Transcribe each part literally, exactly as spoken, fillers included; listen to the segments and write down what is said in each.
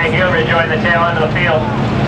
Thank you. Rejoin the tail end of the field.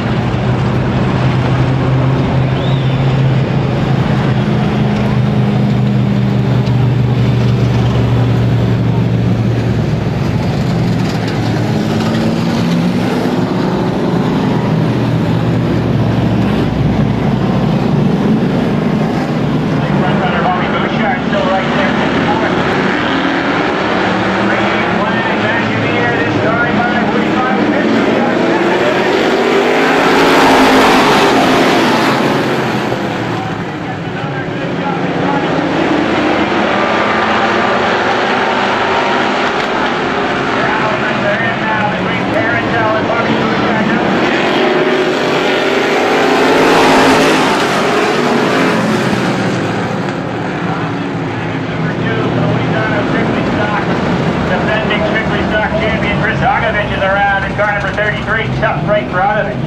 thirty-three, tough break for out of it.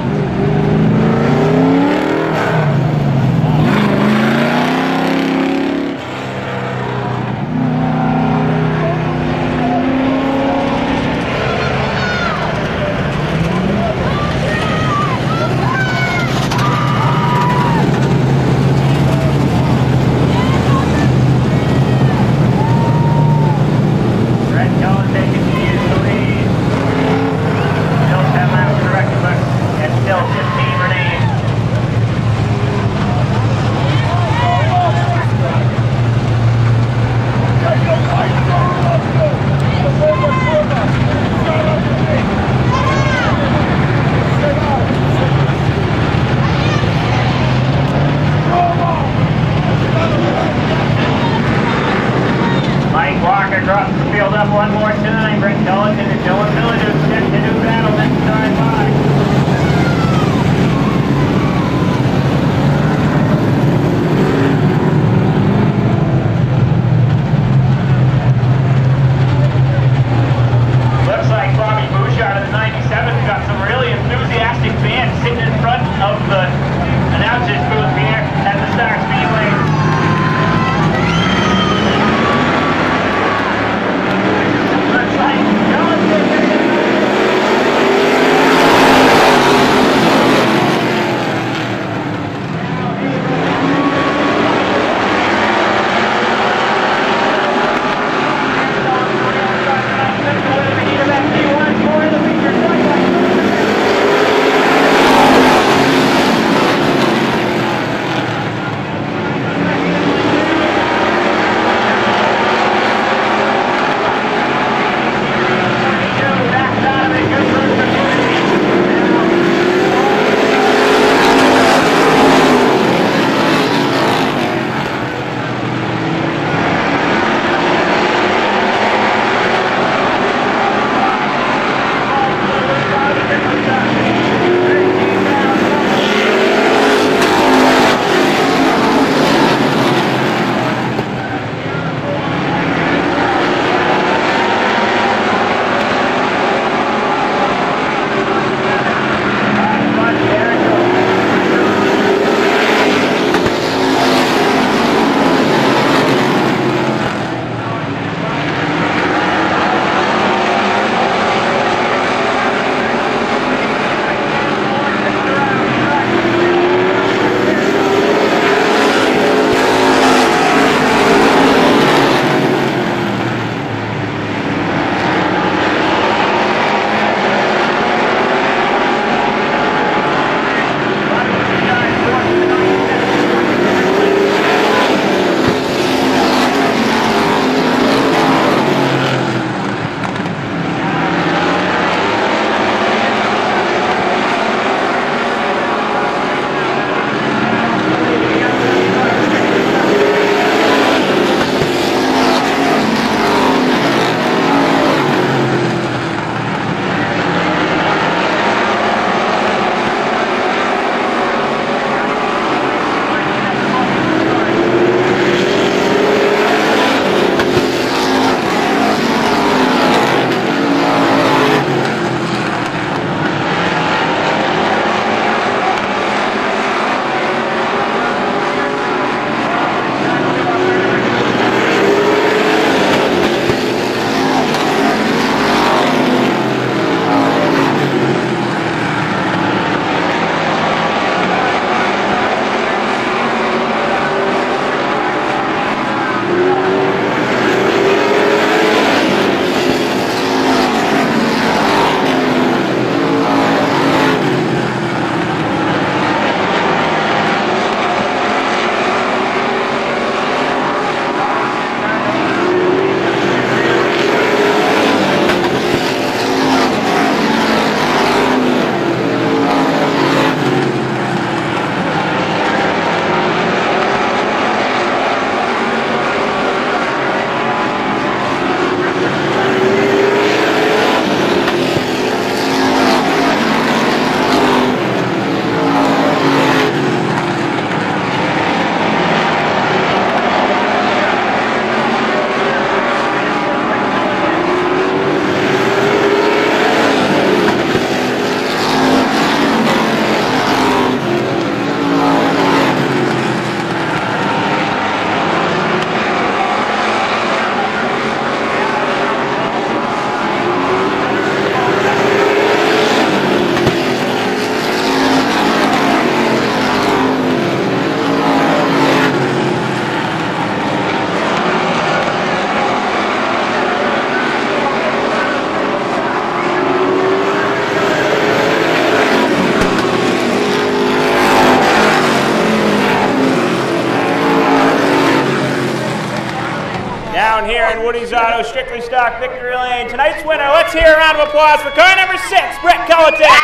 Still here in Woody's Auto, Strictly Stock Victory Lane. Tonight's winner, let's hear a round of applause for car number six, Brett Culleton.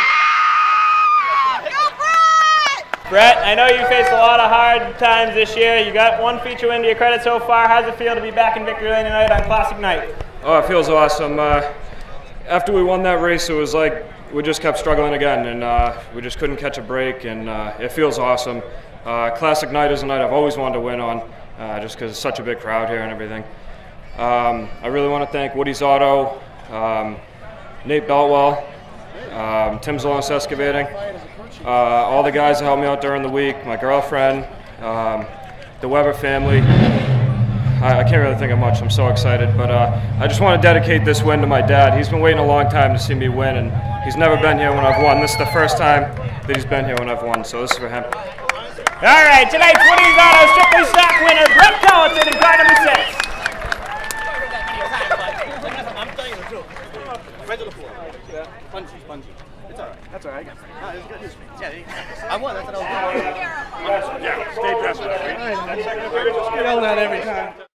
Brett, I know you faced a lot of hard times this year. You got one feature win to your credit so far. How's it feel to be back in Victory Lane tonight on Classic Night? Oh, it feels awesome. Uh, after we won that race, it was like we just kept struggling again, and uh, we just couldn't catch a break, and uh, it feels awesome. Uh, Classic Night is a night I've always wanted to win on, uh, just because it's such a big crowd here and everything. Um, I really want to thank Woody's Auto, um, Nate Beltwell, um, Tim Zalonis Excavating, uh, all the guys that helped me out during the week, my girlfriend, um, the Weber family. I, I can't really think of much. I'm so excited, but uh, I just want to dedicate this win to my dad. He's been waiting a long time to see me win, and he's never been here when I've won. This is the first time that he's been here when I've won, so this is for him. All right, tonight's Woody's Auto Strictly Stock winner, Brett Culleton in car number six. I'm telling you the truth. Right to the floor. Yeah. Spongy, spongy. It's all right. That's all right. No, it's good. Yeah, I won. That's what I was doing. Yeah, stay dressed. All right. Get yelled at every time.